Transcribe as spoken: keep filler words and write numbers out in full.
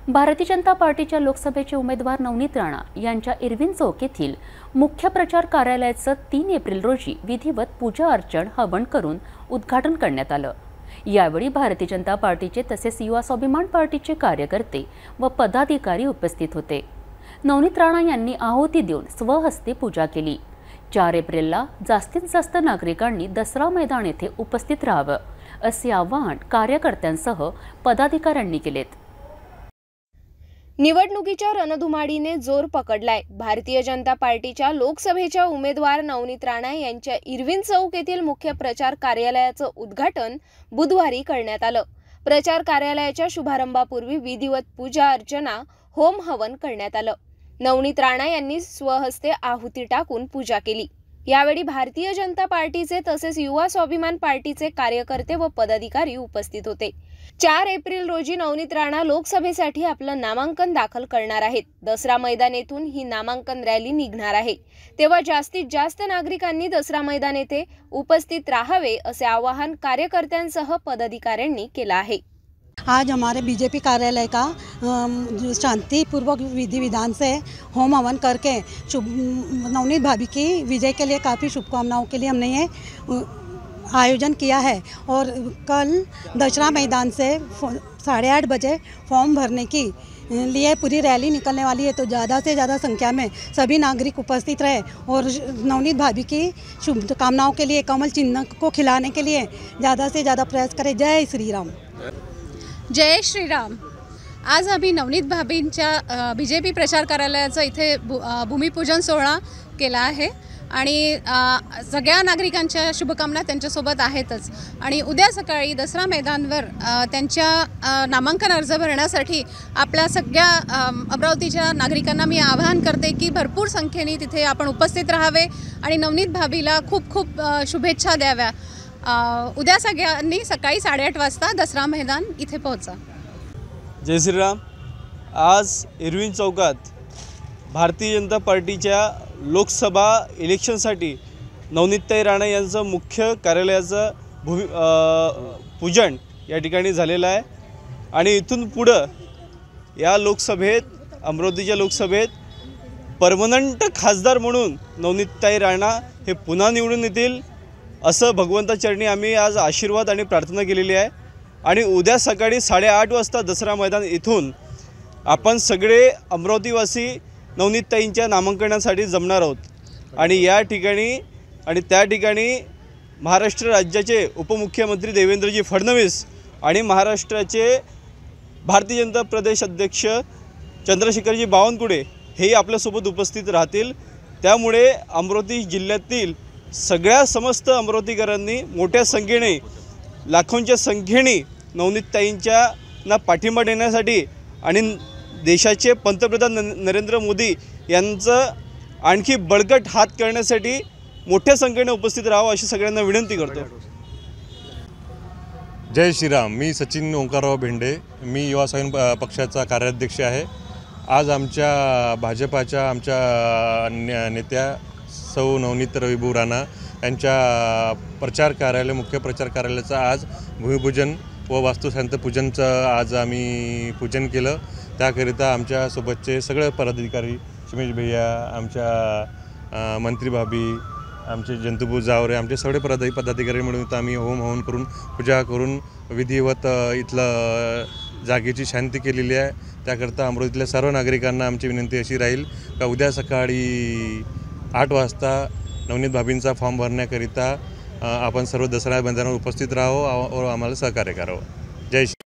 भारतीय जनता पार्टीच्या लोकसभेचे उमेदवार नवनीत राणा यांच्या इरविन चौक येथील मुख्य प्रचार कार्यालयाचं तीन एप्रिल रोजी विधिवत पूजा अर्चन हवन करून उद्घाटन करण्यात आलं। यावेळी भारतीय जनता पार्टीचे तसेच युवा स्वाभिमान पार्टीचे कार्यकर्ते व पदाधिकारी उपस्थित होते। नवनीत राणा यांनी आहुती देऊन स्वहस्ते पूजा केली। चार एप्रिलला जास्तीत जास्त नागरिकांनी दसरा मैदान येथे उपस्थित राहावं असे आवाहन कार्यकर्त्यांसह पदाधिकाऱ्यांनी केलेत। निवडणुकीच्या रणधुमाळीने जोर पकडलाय। भारतीय जनता पार्टीच्या लोकसभेच्या उमेदवार नवनीत राणा यांच्या इरविन चौक येथील मुख्य प्रचार कार्यालयाचं उद्घाटन बुधवारी करण्यात आलं। प्रचार कार्यालयाच्या शुभारंभापूर्वी विधिवत पूजा अर्चना होम हवन करण्यात आलं। नवनीत राणा यांनी स्वहस्ते आहुती टाकून पूजा केली। यावेळी भारतीय जनता पार्टीचे तसेच युवा स्वाभिमान पार्टीचे कार्यकर्ते व पदाधिकारी उपस्थित होते। चार एप्रिल रोजी नवनीत राणा लोकसभेसाठी आपलं नामांकन दाखल करणार आहेत। दसरा मैदान येथून ही नामांकन रॅली निघणार आहे, तेव्हा जास्तीत जास्त नागरिकांनी दसरा मैदान येथे उपस्थित राहावे असे आवाहन कार्यकर्त्यांसह पदाधिकाऱ्यांनी केलं आहे। आज हमारे बीजेपी कार्यालय का शांतिपूर्वक विधि विधान से होम हवन करके शुभ नवनीत भाभी की विजय के लिए काफ़ी शुभकामनाओं के लिए हमने ये आयोजन किया है। और कल दशहरा मैदान से साढ़े आठ बजे फॉर्म भरने की लिए पूरी रैली निकलने वाली है, तो ज़्यादा से ज़्यादा संख्या में सभी नागरिक उपस्थित रहे और नवनीत भाभी की शुभकामनाओं के लिए कमल चिन्ह को खिलाने के लिए ज़्यादा से ज़्यादा प्रयास करें। जय श्री राम। जय श्रीराम। आज आम्ही नवनीत भाभींच्या बी जे पी प्रचार कार्यालयाचं इथे भू भूमिपूजन सोहळा केला आहे आणि सगळ्या नागरिकांच्या शुभकामना त्यांच्यासोबत आहेतच। आणि उद्या सकाळी दसरा मैदानवर त्यांच्या नामांकन अर्ज भरण्यासाठी आपल्या सगळ्या अमरावतीच्या नागरिकांना मी आवाहन करते की भरपूर संख्येने तिथे आपण उपस्थित राहावे आणि नवनीत भाभीला खूप खूप शुभेच्छा द्याव्या। उद्या सगळ्यांनी सकाळी साडेआठ वाजता दसरा मैदान इथे पोहोचा। जय श्रीराम। आज इरविन चौकात भारतीय जनता पार्टीच्या लोकसभा इलेक्शनसाठी नवनीतताई राणा यांचं मुख्य कार्यालयाचं भूमि पूजन या ठिकाणी झालेलं आहे आणि इथून पुढं या लोकसभेत अमरावतीच्या लोकसभेत परमनंट खासदार म्हणून नवनीतताई राणा हे पुन्हा निवडून येतील असं भगवंताचरणी आम्ही आज आशीर्वाद आणि प्रार्थना केलेली आहे। आणि उद्या सकाळी साडेआठ वाजता दसरा मैदान इथून आपण सगळे अमरावतीवासी नवनीतताईंच्या नामांकनासाठी जमणार आहोत आणि या ठिकाणी आणि त्या ठिकाणी महाराष्ट्र राज्याचे उपमुख्यमंत्री देवेंद्रजी फडणवीस आणि महाराष्ट्राचे भारतीय जनता प्रदेश अध्यक्ष चंद्रशेखरजी बावनकुळे हेही आपल्यासोबत उपस्थित राहतील। त्यामुळे अमरावती जिल्ह्यातील सगळ्या समस्त अमरावतीकरांनी मोठ्या संख्येने लाखोंच्या संख्येने नवनीतताईंच्या ना पाठिंबा देण्यासाठी आणि देशाचे पंतप्रधान नरेंद्र मोदी यांचं आणखी बळकट हात करण्यासाठी मोठ्या संख्येने उपस्थित राहावं अशी सगळ्यांना विनंती करतो। जय श्रीराम। मी सचिन ओंकारराव भेंडे, मी युवा स्वाभिमान पक्षाचा कार्याध्यक्ष आहे। आज आमच्या भाजपाच्या आमच्या नेत्या सौ नवनीत रविभाऊ राणा यांच्या प्रचार कार्यालय मुख्य प्रचार कार्यालयाचं आज भूमिपूजन व वास्तुशांत पूजनचं आज आम्ही पूजन केलं। त्याकरिता आमच्यासोबतचे सगळे पदाधिकारी सुमेश भैया, आमच्या मंत्री भाभी, आमचे जंतुभाऊ जावरे, आमचे सगळे पदाधि पदाधिकारी मिळून आम्ही होम हवन करून पूजा करून विधिवत इथलं जागेची शांती केलेली आहे। त्याकरिता अमरावतीतल्या सर्व नागरिकांना आमची विनंती अशी राहील का उद्या सकाळी आठ वाजता नवनीत भाभींचा फॉर्म भरण्याकरिता आपण सर्व दसरा मैदानावर उपस्थित राहावं व आम्हाला सहकार्य करावं। जय श्री